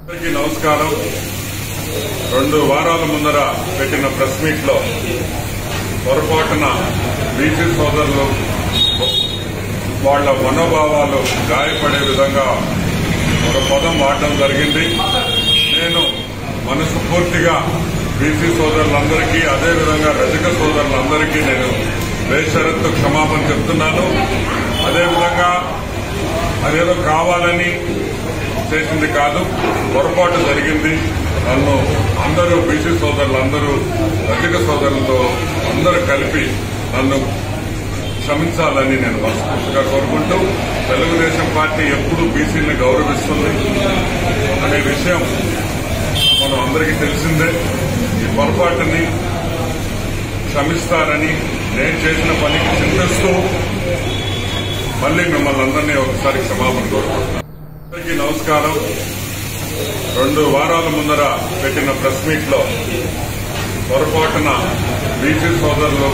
అందరికీ నమస్కారం. 2 వారాల ముందర పెట్టిన ప్రెస్ మీట్ లో పొరపాటున బీసీ సోదరులు వాళ్ల మనోభావాలు గాయపడే విధంగా ఒక పదం వాడడం జరిగింది. నేను మనసు పూర్తిగా బీసీ సోదరులందరికీ అదేవిధంగా రజక సోదరులందరికీ నేను బేషరత్తు క్షమాపణ చెప్తున్నాను. అదేవిధంగా అదేదో కావాలని చేసింది కాదు, పొరపాటు జరిగింది. నన్ను అందరూ బీసీ సోదరులందరూ రజక సోదరులతో అందరూ కలిపి నన్ను క్షమించాలని నేను మనస్ఫూర్తిగా కోరుకుంటూ, తెలుగుదేశం పార్టీ ఎప్పుడూ బీసీని గౌరవిస్తుంది అనే విషయం మనం అందరికీ తెలిసిందే. ఈ పొరపాటుని క్షమిస్తారని నేను చేసిన పనికి చింతిస్తూ మళ్లీ మిమ్మల్ని అందరినీ ఒకసారి క్షమాపణ కోరుకుంటున్నాను. అందరికీ నమస్కారం. 2 వారాల ముందర పెట్టిన ప్రెస్ మీట్ లో పొరపాటున బీసీ సోదరులు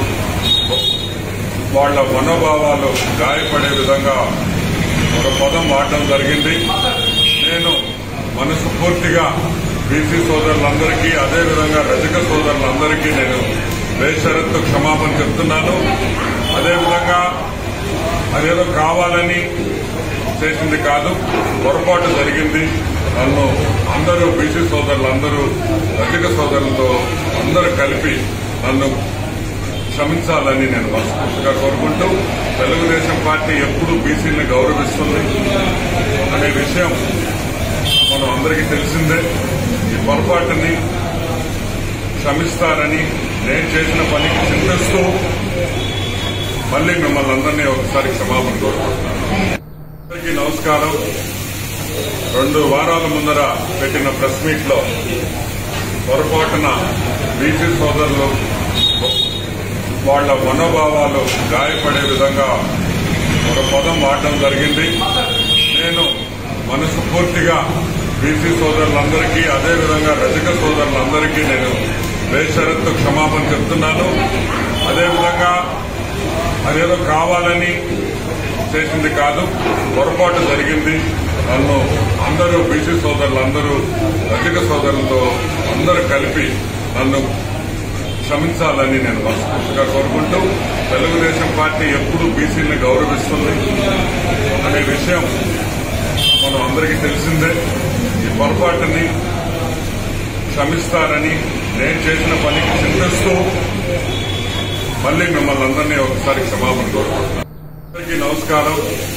వాళ్ల మనోభావాలు గాయపడే విధంగా ఒక పదం వాడడం జరిగింది. నేను మనసు పూర్తిగా బీసీ సోదరులందరికీ అదేవిధంగా రజక సోదరులందరికీ నేను బేషరత్తు క్షమాపణ చెప్తున్నాను. అదేవిధంగా అదేదో కావాలని చేసింది కాదు, పొరపాటు జరిగింది. నన్ను అందరూ బీసీ సోదరులందరూ రజక సోదరులతో అందరూ కలిపి నన్ను క్షమించాలని నేను మనస్ఫూర్తిగా కోరుకుంటూ, తెలుగుదేశం పార్టీ ఎప్పుడూ బీసీని గౌరవిస్తుంది అనే విషయం మనం అందరికీ తెలిసిందే. ఈ పొరపాటుని క్షమిస్తారని నేను చేసిన పనికి చింతిస్తూ మళ్లీ మిమ్మల్ని అందరినీ ఒకసారి క్షమాపణ కోరుకుంటున్నాను. అందరికీ నమస్కారం. 2 వారాల ముందర పెట్టిన ప్రెస్ మీట్ లో పొరపాటున బీసీ సోదరులు వాళ్ల మనోభావాలు గాయపడే విధంగా ఒక పదం వాడడం జరిగింది. నేను మనసు పూర్తిగా బీసీ సోదరులందరికీ అదేవిధంగా రజక సోదరులందరికీ నేను బేషరత్తు క్షమాపణ చెప్తున్నాను. అదేవిధంగా అదేదో కావాలని చేసింది కాదు, పొరపాటు జరిగింది. నన్ను అందరూ బీసీ సోదరులందరూ రజక సోదరులతో అందరూ కలిపి నన్ను క్షమించాలని నేను మనస్ఫూర్తిగా కోరుకుంటూ, తెలుగుదేశం పార్టీ ఎప్పుడూ బీసీని గౌరవిస్తుంది అనే విషయం మనం అందరికీ తెలిసిందే. ఈ పొరపాటుని క్షమిస్తారని నేను చేసిన పనికి చింతిస్తూ మళ్లీ మిమ్మల్ని అందరినీ ఒకసారి క్షమాపణ కోరుకుంటున్నాను. అందరికీ నమస్కారం.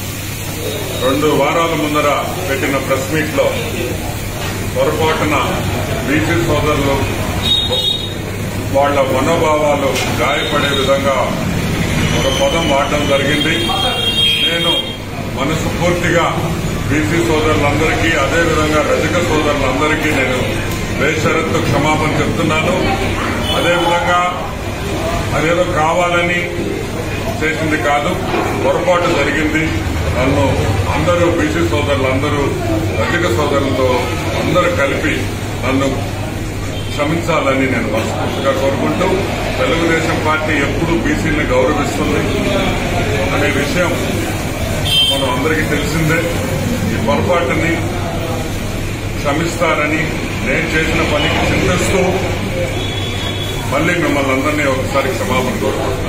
2 వారాల ముందర పెట్టిన ప్రెస్ మీట్ లో పొరపాటున బీసీ సోదరులు వాళ్ల మనోభావాలు గాయపడే విధంగా ఒక పదం వాడడం జరిగింది. నేను మనసు పూర్తిగా బీసీ సోదరులందరికీ అదేవిధంగా రజక సోదరులందరికీ నేను బేషరత్తు క్షమాపణ చెప్తున్నాను. అదేవిధంగా అదేదో కావాలని చేసింది కాదు, పొరపాటు జరిగింది. నన్ను అందరూ బీసీ సోదరులందరూ రజక సోదరులతో అందరూ కలిపి నన్ను క్షమించాలని నేను మనస్ఫూర్తిగా కోరుకుంటూ, తెలుగుదేశం పార్టీ ఎప్పుడూ బీసీని గౌరవిస్తుంది అనే విషయం మనం అందరికీ తెలిసిందే. ఈ పొరపాటుని క్షమిస్తారని నేను చేసిన పనికి చింతిస్తూ మళ్లీ మిమ్మల్ని అందరినీ ఒకసారి క్షమాపణ కోరుకుంటున్నాను.